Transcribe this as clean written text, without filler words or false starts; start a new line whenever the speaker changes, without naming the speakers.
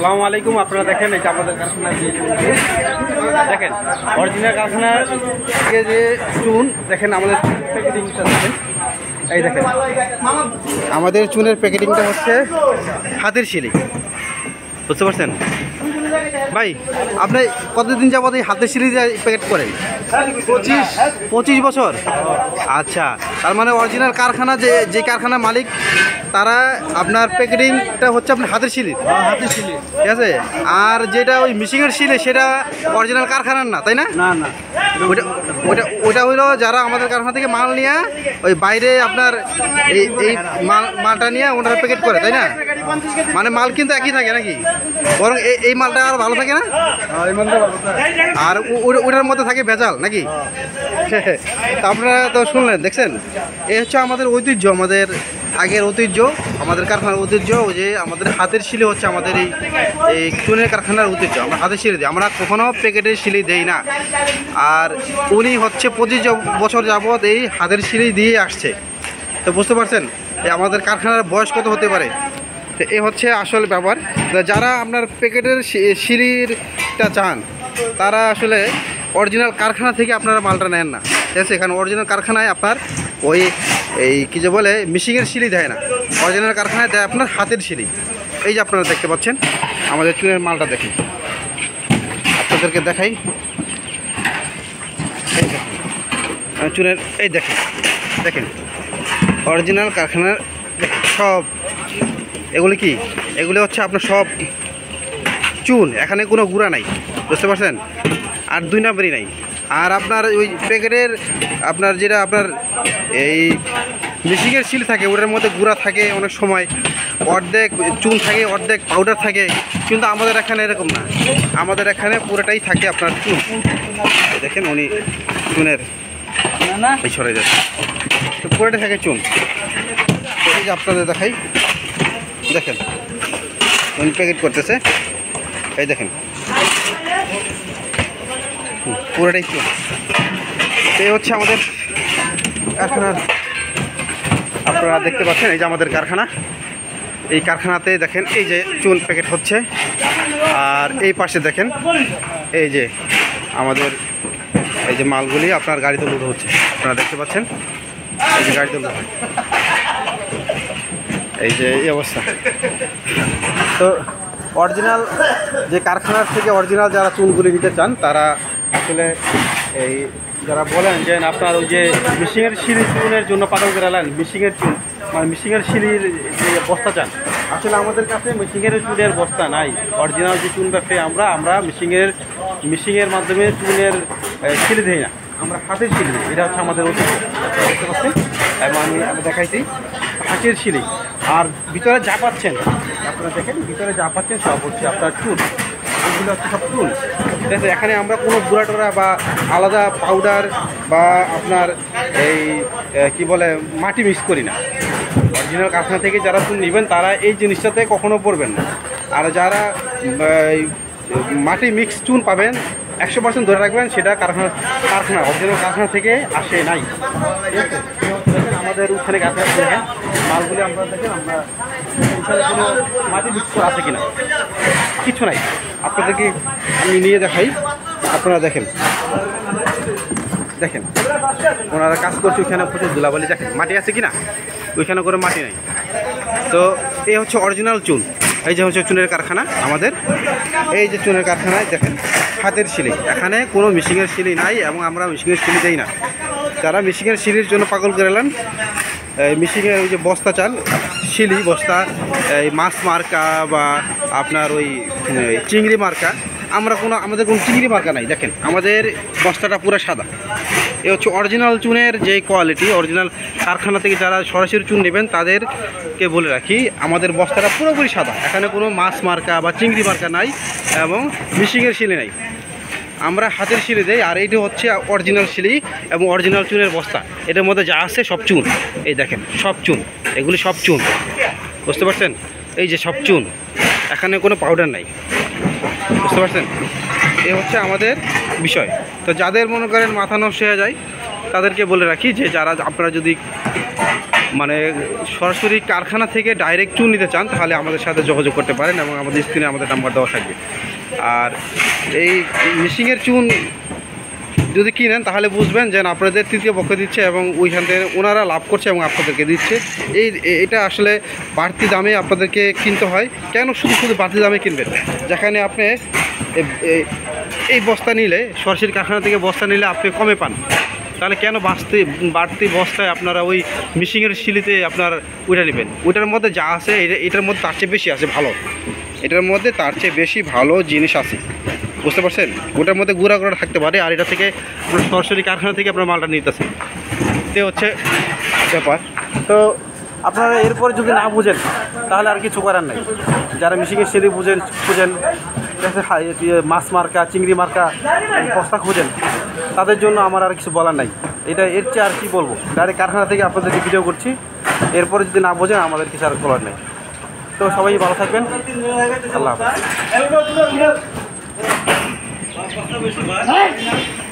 আসসালামু আলাইকুম। আপনারা দেখেন এই যে আমাদের কারখানায় যে দেখেন অরিজিনাল কারখানার থেকে যে চুন দেখেন আমাদের প্যাকেটিংটা দেখেন, এই দেখেন আমাদের চুনের প্যাকেটিংটা হচ্ছে হাতের শিলি, বুঝতে পারছেন ভাই? আপনি কতদিন যাবত এই হাতের শিলি দিয়ে প্যাকেট করেন? 25 বছর। আচ্ছা, তার মানে অরিজিনাল কারখানা যে কারখানা মালিক তারা আপনার প্যাকেটিংটা হচ্ছে আপনার হাতের শিলি, ঠিক আছে? আর যেটা ওই মিশিংয়ের শিলি সেটা অরিজিনাল কারখানার না, তাই না?
না না,
ওটা হইলো যারা আমাদের কারখানা থেকে মাল নিয়ে ওই বাইরে আপনার এই মালটা নিয়ে ওনারা প্যাকেট করে, তাই না? মানে মাল কিন্তু একই থাকে নাকি, বরং এই মালটা আর ভালো থাকে না, আর ওটার মধ্যে থাকে ভেজাল নাকি? তা আপনারা তো শুনলেন, দেখছেন, এই হচ্ছে আমাদের ঐতিহ্য, আমাদের আগের ঐতিহ্য, আমাদের কারখানার ঐতিহ্য। ওই যে আমাদের হাতের শিলি হচ্ছে আমাদের এই চুনের কারখানার ঐতিহ্য। আমরা হাতের শিলি দিই, আমরা কখনো প্যাকেটের শিলি দেই না। আর উনি হচ্ছে 25 বছর যাবৎ এই হাতের শিলি দিয়ে আসছে। তো বুঝতে পারছেন আমাদের কারখানার বয়স কত হতে পারে। তো এ হচ্ছে আসল ব্যাপার। যারা আপনার প্যাকেটের শিলিরটা চান তারা আসলে অরিজিনাল কারখানা থেকে আপনারা মালটা নেন না, ঠিক আছে? এখানে অরিজিনাল কারখানায় আপনার ওই কী যে বলে মিশিংয়ের শিলি দেয় না, অরিজিনাল কারখানায় দেয় আপনার হাতের শিলি। এই যে আপনারা দেখতে পাচ্ছেন আমাদের চুনের মালটা, দেখেন আপনাদেরকে দেখাই, এই দেখেন চুনের, এই দেখেন দেখেন অরিজিনাল কারখানার সব এগুলি কি, এগুলি হচ্ছে আপনার সব চুন, এখানে কোনো গুঁড়া নাই, বুঝতে পারছেন? আর 2 নাম্বারই নাই। আর আপনার ওই প্যাকেটের আপনার যেটা আপনার এই মিশিংয়ের শিল থাকে ওটার মধ্যে গুঁড়া থাকে, অনেক সময় অর্ধেক চুন থাকে অর্ধেক পাউডার থাকে, কিন্তু আমাদের এখানে এরকম না, আমাদের এখানে পুরোটাই থাকে আপনার চুন। দেখেন উনি চুনের এই সরে যাচ্ছে, তো পুরোটাই থাকে চুন। তো এই যে আপনাদের দেখাই, দেখেন উনি প্যাকেট করতেছে, এই দেখেন পুরোটাই চুন। এই হচ্ছে আমাদের কারখানার, আপনারা দেখতে পাচ্ছেন এই যে আমাদের কারখানা, এই কারখানাতে দেখেন এই যে চুন প্যাকেট হচ্ছে। আর এই পাশে দেখেন এই যে আমাদের এই যে মালগুলি আপনার গাড়িতে লোড হচ্ছে, আপনারা দেখতে পাচ্ছেন এই যে গাড়িতে লোড হয়, এই যে এই অবস্থা। তো অরিজিনাল যে কারখানার থেকে অরিজিনাল যারা চুনগুলি নিতে চান তারা আসলে এই যারা বলেন যে আপনার ওই যে মিশিংয়ের শিলি চুনের জন্য পাগল করে এলেন, মিশিংয়ের চুন মানে মিশিংয়ের শিলির যে বস্তা চান, আসলে আমাদের কাছে মিশিংয়ের চুনের বস্তা নাই। অরিজিনাল যে চুন ব্যবসায়ী আমরা মিশিংয়ের মাধ্যমে চুনের শিলি দিই না, আমরা হাতের শিলি দিই। এটা হচ্ছে আমাদের ঐতিহ্য, দেখতে পাচ্ছি এবং আমি দেখাইছি হাতের শিলি। আর ভিতরে যা পাচ্ছেন আপনারা দেখেন, ভিতরে যা পাচ্ছেন সব হচ্ছে আপনার চুন, এগুলো হচ্ছে সব চুন, ঠিক আছে? এখানে আমরা কোনো গুঁড়া টোড়া বা আলাদা পাউডার বা আপনার এই কি বলে মাটি মিক্স করি না। অরিজিনাল কারখানা থেকে যারা চুন নেবেন তারা এই জিনিসটাতে কখনো পড়বেন না। আর যারা মাটি মিক্স চুন পাবেন 100% ধরে রাখবেন সেটা কারখানা অরিজিনাল কারখানা থেকে আসে নাই, ঠিক আছে? আমাদের ওখানে কারখানা দেখেন মালগুলি আমরা দেখেন, আমরা ওখানে কোনো মাটি মিক্স করা আছে কিনা, কিছু নাই। আপনাদেরকে আমি নিয়ে দেখাই, আপনারা দেখেন দেখেন ওনারা কাজ করছে, ওইখানে প্রচুর ধুলাবালি, দেখেন মাটি আছে কিনা, ওইখানে করে মাটি নাই। তো এই হচ্ছে অরিজিনাল চুন। এই যে হচ্ছে চুনের কারখানা আমাদের, এই যে চুনের কারখানায় দেখেন হাতের শিলি, এখানে কোনো মিশিংয়ের শিলি নাই এবং আমরা মিশিংয়ের শিলি দেই না। যারা মিশিংয়ের শিলির জন্য পাগল করে এলেন, মিশিংয়ের ওই যে বস্তা চান, শিলি বস্তা, এই মাছ মার্কা বা আপনার ওই চিংড়ি মার্কা, আমাদের কোনো চিংড়ি মার্কা নাই। দেখেন আমাদের বস্তাটা পুরো সাদা। এ হচ্ছে অরিজিনাল চুনের যে কোয়ালিটি। অরিজিনাল কারখানা থেকে যারা সরাসরি চুন নেবেন তাদেরকে বলে রাখি, আমাদের বস্তাটা পুরোপুরি সাদা, এখানে কোনো মাছ মার্কা বা চিংড়ি মার্কা নাই এবং মিশিংয়ের শিলি নাই, আমরা হাতের শিলি দেই। আর এইটা হচ্ছে অরিজিনাল শিলি এবং অরিজিনাল চুনের বস্তা, এটার মধ্যে যা আছে সব চুন, এই দেখেন সব চুন, এগুলি সব চুন, বুঝতে পারছেন? এই যে সব চুন, এখানে কোনো পাউডার নাই, বুঝতে পারছেন? এ হচ্ছে আমাদের বিষয়। তো যাদের মনে করেন মাথা নষ্ট হয়ে যায় তাদেরকে বলে রাখি যে যারা আপনারা যদি মানে সরাসরি কারখানা থেকে ডাইরেক্ট চুন নিতে চান তাহলে আমাদের সাথে যোগাযোগ করতে পারেন এবং আমাদের স্ক্রিনে আমাদের নাম্বার দেওয়া থাকবে। আর এই মিশিংয়ের চুন যদি কিনেন তাহলে বুঝবেন যে আপনাদের তৃতীয় পক্ষ দিচ্ছে এবং ওইখান থেকে ওনারা লাভ করছে এবং আপনাদেরকে দিচ্ছে। এটা আসলে বাড়তি দামে আপনাদেরকে কিনতে হয়। কেন শুধু শুধু বাড়তি দামে কিনবেন? যেখানে আপনি এই বস্তা নিলে সরাসরি কারখানা থেকে বস্তা নিলে আপনি কমে পান, তাহলে কেন বাড়তি বস্তায় আপনারা ওই মিশিংয়ের শিলিতে আপনার ওইটা নেবেন? ওইটার মধ্যে যা আছে এটার মধ্যে তার চেয়ে বেশি আছে ভালো, এটার মধ্যে তার চেয়ে বেশি ভালো জিনিস আছে, বুঝতে পারছেন? ওটার মধ্যে গুঁড়া গুঁড়া থাকতে পারে, আর এটা থেকে আপনার সরাসরি কারখানা থেকে আপনার মালটা নিতেছেন। এতে হচ্ছে ব্যাপার। তো আপনারা এরপরে যদি না বুঝেন তাহলে আর কিছু করার নাই। যারা মিশিংয়ের শিলি খুঁজেন মাছ মার্কা চিংড়ি মার্কা বস্তা খুঁজেন, তাদের জন্য আমার আর কিছু বলার নাই। এর চেয়ে আর কি বলবো, ডাইরেক্ট কারখানা থেকে আপনাদেরকে ভিডিও করছি। এরপরে যদি না বোঝেন আমাদের কিছু আর বলার নেই। তো সবাই ভালো থাকবেন, আল্লাহ হাফেজ।